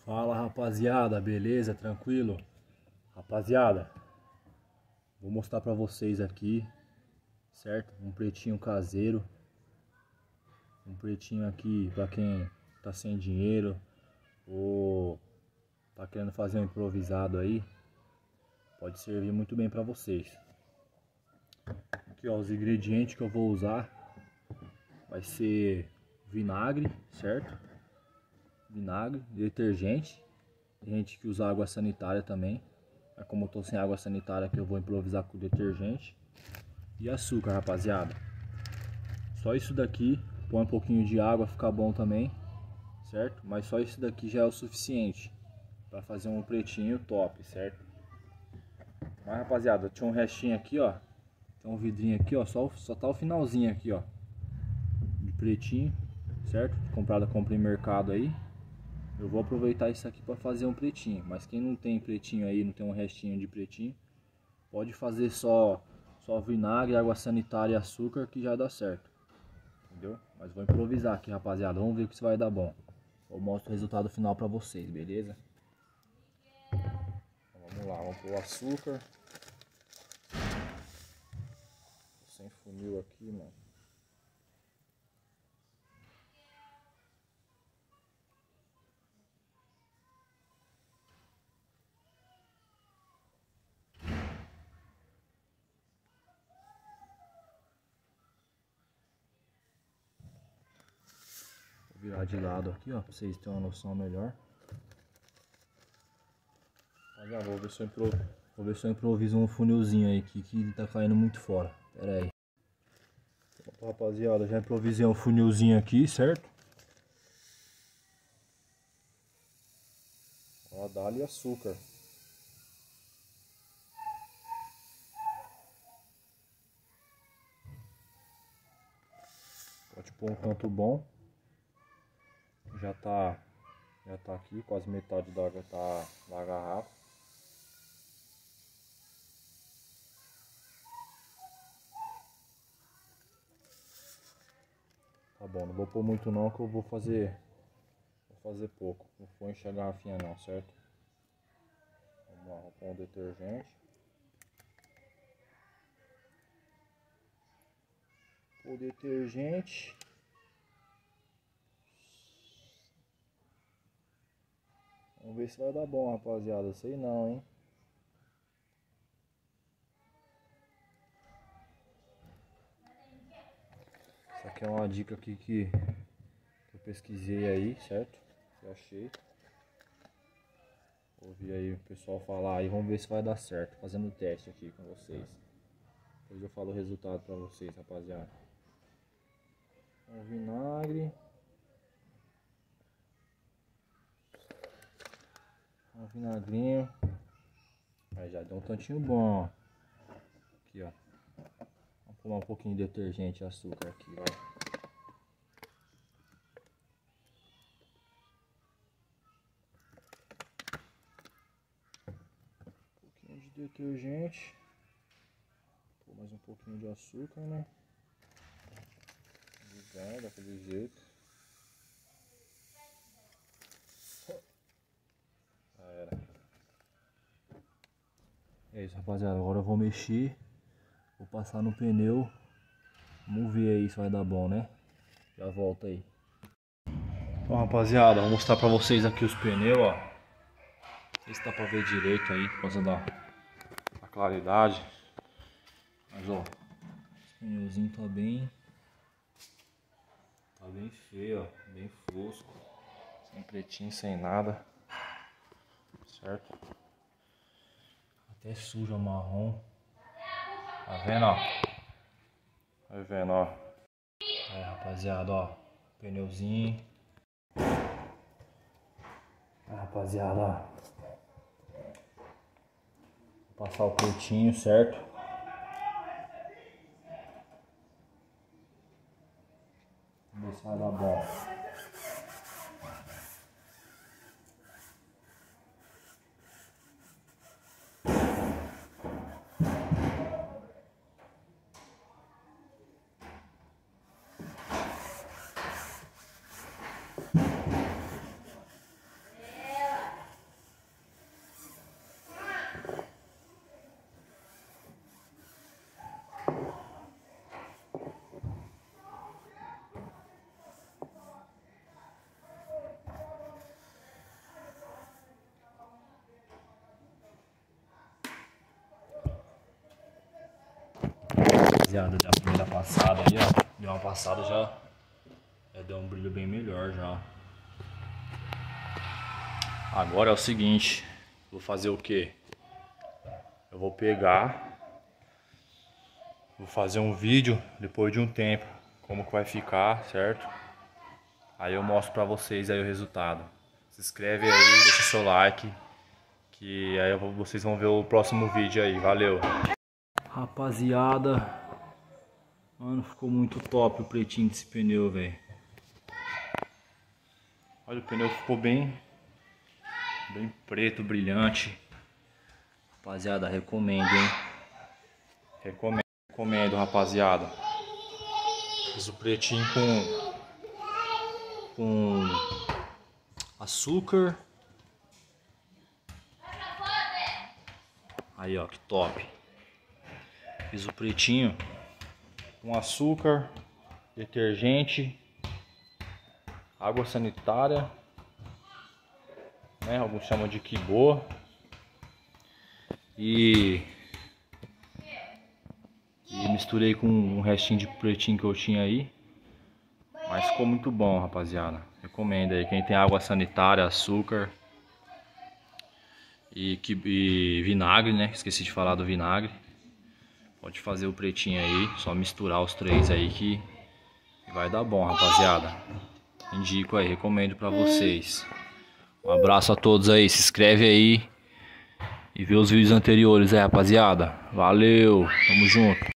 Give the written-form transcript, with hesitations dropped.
Fala rapaziada, beleza? Tranquilo? Rapaziada, vou mostrar pra vocês aqui, certo? Um pretinho caseiro. Um pretinho aqui pra quem tá sem dinheiro ou tá querendo fazer um improvisado aí. Pode servir muito bem pra vocês. Aqui ó, os ingredientes que eu vou usar. Vai ser vinagre, certo? Vinagre, detergente. Tem gente que usa água sanitária também. Mas como eu tô sem água sanitária aqui, eu vou improvisar com detergente. E açúcar, rapaziada. Só isso daqui. Põe um pouquinho de água, fica bom também, certo? Mas só isso daqui já é o suficiente para fazer um pretinho top, certo? Mas rapaziada, tinha um restinho aqui, ó. Tem um vidrinho aqui, ó. Só tá o finalzinho aqui, ó, de pretinho, certo? Comprado, comprei em mercado aí. Eu vou aproveitar isso aqui para fazer um pretinho. Mas quem não tem pretinho aí, não tem um restinho de pretinho, pode fazer só vinagre, água sanitária e açúcar que já dá certo. Entendeu? Mas vou improvisar aqui, rapaziada. Vamos ver o que isso vai dar bom. Eu mostro o resultado final pra vocês, beleza? Então, vamos lá, vamos pôr o açúcar. Tô sem funil aqui, mano. Vou virar de lado aqui, ó, pra vocês terem uma noção melhor. Rapaziada, vou ver se eu improviso um funilzinho aí que tá caindo muito fora. Pera aí. Então, rapaziada, já improvisei um funilzinho aqui, certo? Ó, dá-lhe açúcar. Pode pôr um tanto bom. Já tá aqui, quase metade da água tá na garrafa. Tá bom, não vou pôr muito não, que eu vou fazer pouco. Não vou encher a garrafinha não, certo? Vamos lá, vou pôr um detergente. O detergente. Vamos ver se vai dar bom, rapaziada. Sei não, hein? Essa aqui é uma dica aqui que eu pesquisei aí, certo? Que eu achei. Ouvi aí o pessoal falar aí, vamos ver se vai dar certo. Fazendo o teste aqui com vocês. Depois eu falo o resultado pra vocês, rapaziada. Um vinagre. Um vinagrinho. Aí já deu um tantinho bom. Aqui, ó. Vamos pôr um pouquinho de detergente e açúcar aqui, vai. Um pouquinho de detergente. Pôr mais um pouquinho de açúcar, né? Ligar daquele jeito. Já era. É isso, rapaziada. Agora eu vou mexer. Vou passar no pneu. Vamos ver aí se vai dar bom, né? Já volto aí. Então, rapaziada, vou mostrar pra vocês aqui os pneus, ó. Não sei se dá pra ver direito aí, por causa da claridade. Mas, ó, esse pneuzinho tá bem feio, ó. Bem fosco. Sem pretinho, sem nada. Certo? Até suja, marrom. Tá vendo, ó? Tá vendo, ó? Aí, rapaziada, ó. Pneuzinho. Aí, rapaziada, ó. Vou passar o pretinho, certo? Vamos ver se vai dar bom. rapaziada, da primeira passada aí, ó. Deu uma passada já deu um brilho bem melhor já. Agora é o seguinte, vou fazer o que? Eu vou pegar, vou fazer um vídeo depois de um tempo, como que vai ficar, certo? Aí eu mostro pra vocês aí o resultado. Se inscreve aí, deixa seu like, que aí vocês vão ver o próximo vídeo aí, valeu! Rapaziada, mano, ficou muito top o pretinho desse pneu, velho. Olha, o pneu ficou bem preto, brilhante. Rapaziada, recomendo, hein? Recomendo, rapaziada. Fiz o pretinho com açúcar. Aí, ó, que top. Fiz o pretinho com açúcar, detergente, água sanitária, né? Alguns chamam de Kibo. E misturei com um restinho de pretinho que eu tinha aí. Mas ficou muito bom, rapaziada. Recomendo aí, quem tem água sanitária, açúcar e vinagre, né? Esqueci de falar do vinagre. Pode fazer o pretinho aí, só misturar os três aí que vai dar bom, rapaziada. Indico aí, recomendo pra vocês. Um abraço a todos aí, se inscreve aí e vê os vídeos anteriores aí, rapaziada. Valeu, tamo junto.